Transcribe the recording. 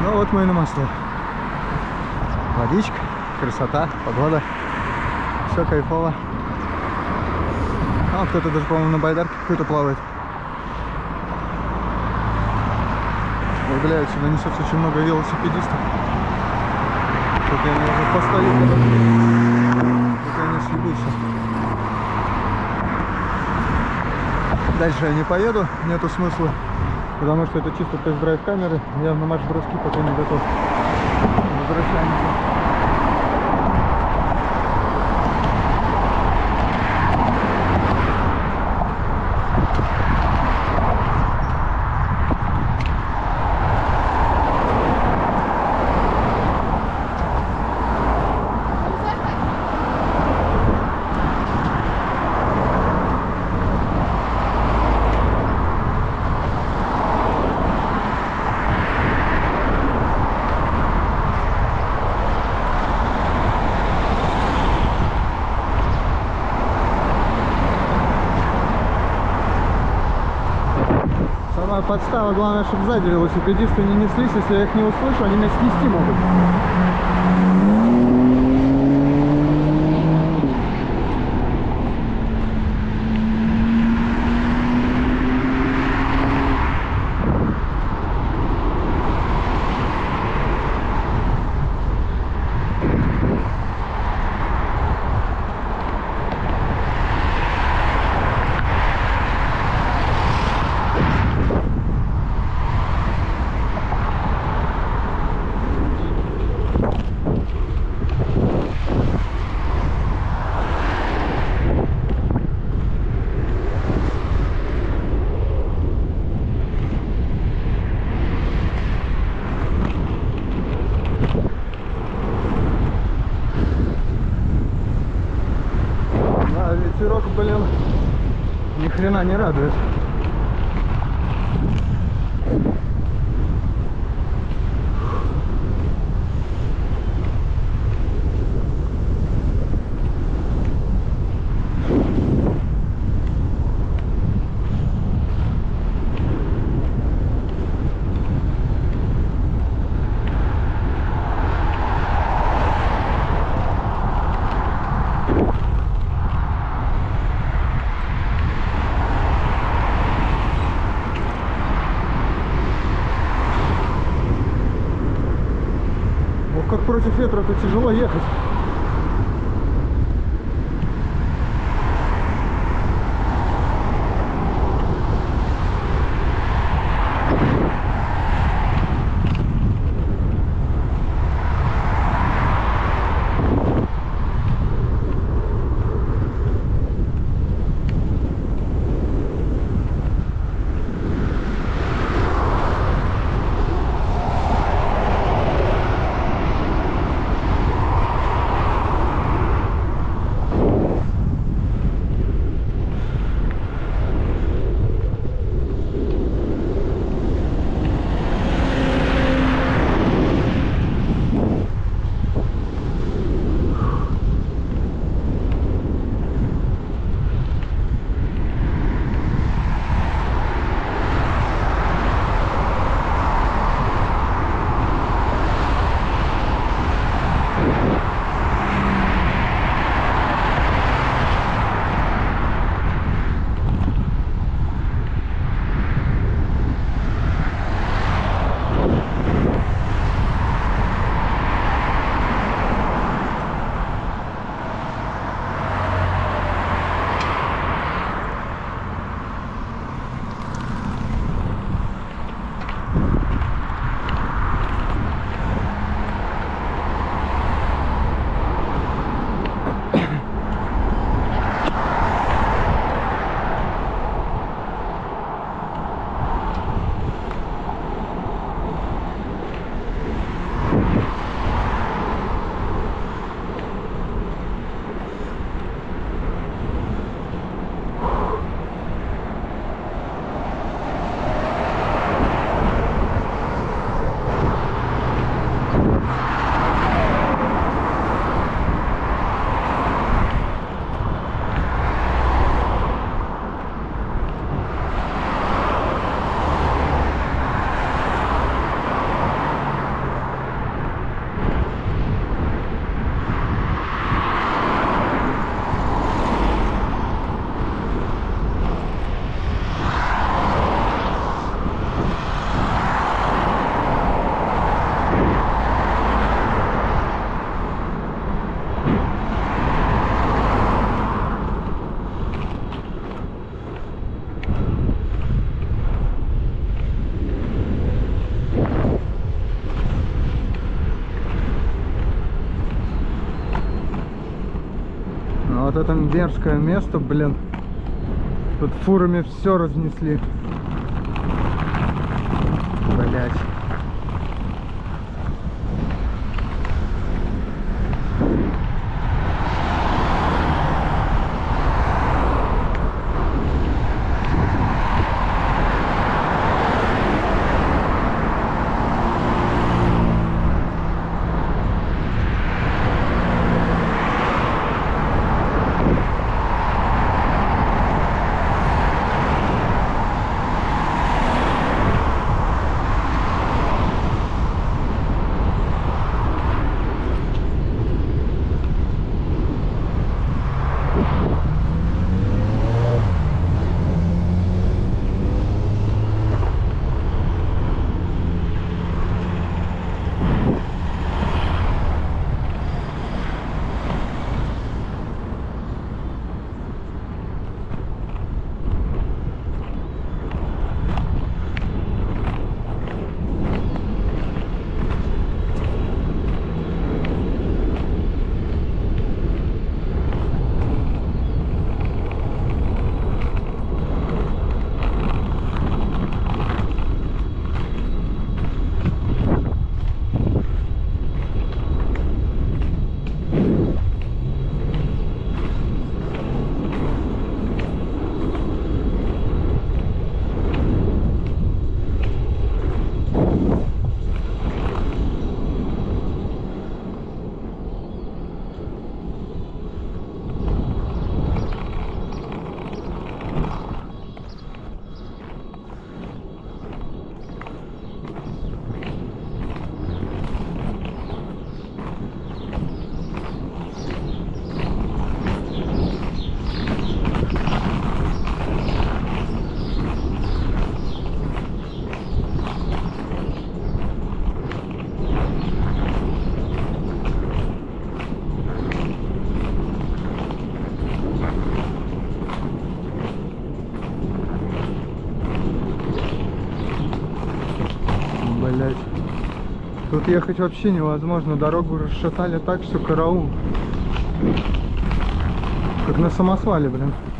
Ну вот мы и на мосту. Водичка, красота, погода. Все кайфово. А кто-то даже, по-моему, на байдарке какой-то плавает. Ой, блядь, сюда несется очень много велосипедистов. Тут я уже постою, пока не съебутся. Дальше я не поеду, нету смысла, потому что это чисто тест-драйв камеры. Я на марш-броски пока не готов. Возвращаемся. Подстава, главное, чтобы сзади велосипедисты не неслись. Если я их не услышу, они меня снести могут. Ветерок, блин, ни хрена не радует. Как против ветра-то тяжело ехать. Вот это мерзкое место, блин. Тут фурами все разнесли. Блять. Блять. Тут ехать вообще невозможно. Дорогу расшатали так, что караул. Как на самосвале, блин.